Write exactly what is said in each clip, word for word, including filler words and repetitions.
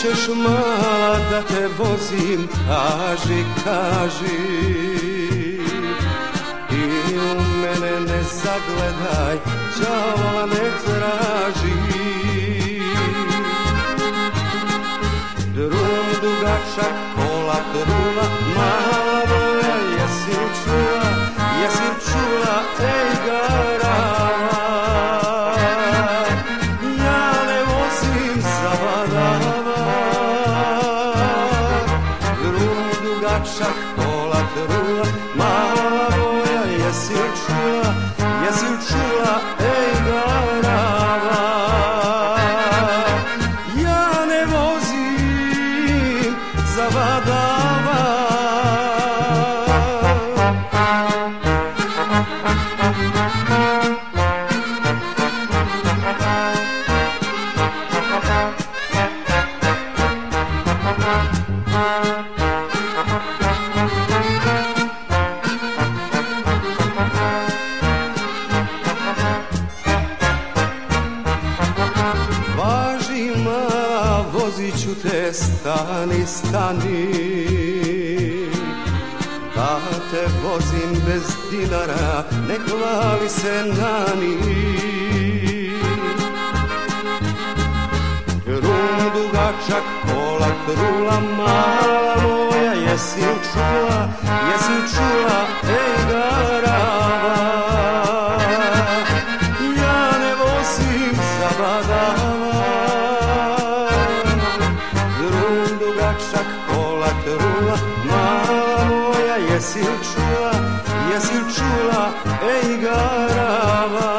Hoćeš mala da te vozim, kaži, kaži, i u mene ne zagledaj, đavola ne traži. Drum dugačak, kola trula, mala moja, jesi li čula, jesi li čula, ej garava. Ja ne vozim zabadava. Drum dugačak, kola trula, mala moja, jesi li čula, jesi li čula, ej garava. Ja ne vozim zabadava. Važi mala, vozit ću te, stani, stani, da te vozim bez dinara, ne hvali se nani. Drum dugačak, kola trula, mala moja, jesi li čula, jesi li čula, ej garava. Ja ne vozim zabadava. Drum dugačak, kola trula, mala moja, jesi li čula, jesi li čula, ej garava.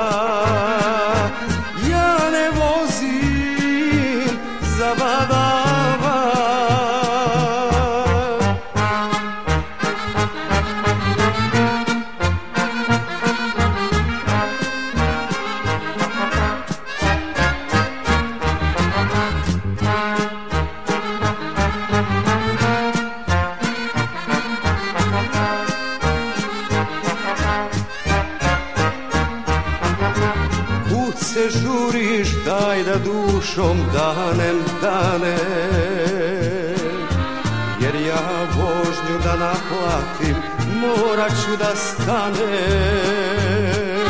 Ja ne vozim zabadava. Kud se žuriš, daj da dušom danem danem, jer ja vožnju da naplatim, morat ću da stanem.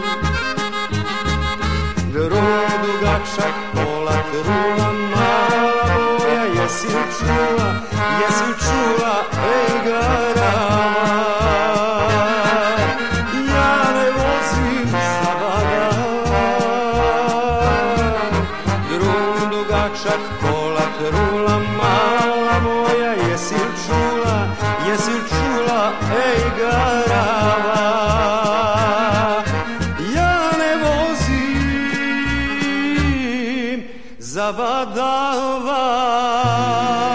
Drum dugačak, kola trula, mala moja, jesi li čula, jesi li čula, ej garava. Ja ne vozim zabadava. Drum dugačak, kola trula, mala moja, jesi li čula, jesi li čula, ej garava. Ja ne vozim zabadava.